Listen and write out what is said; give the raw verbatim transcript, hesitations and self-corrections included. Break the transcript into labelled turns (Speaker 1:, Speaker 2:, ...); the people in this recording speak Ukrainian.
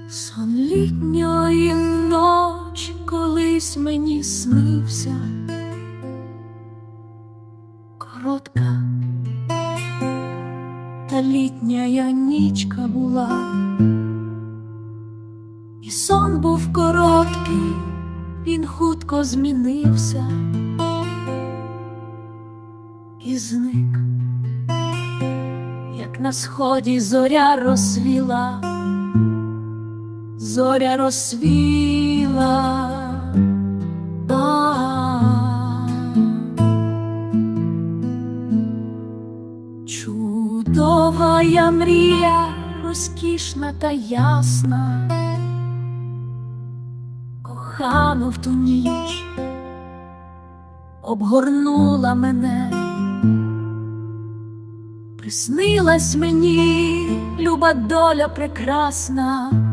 Speaker 1: Сон літньої ночі колись мені снився, коротка та літня нічка була, і сон був короткий, він хутко змінився і зник, як на сході зоря розсвіла. Зоря розсвіла, а-а-а. Чудова я мрія, розкішна та ясна, кохану в ту ніч обгорнула мене. Приснилась мені люба доля прекрасна,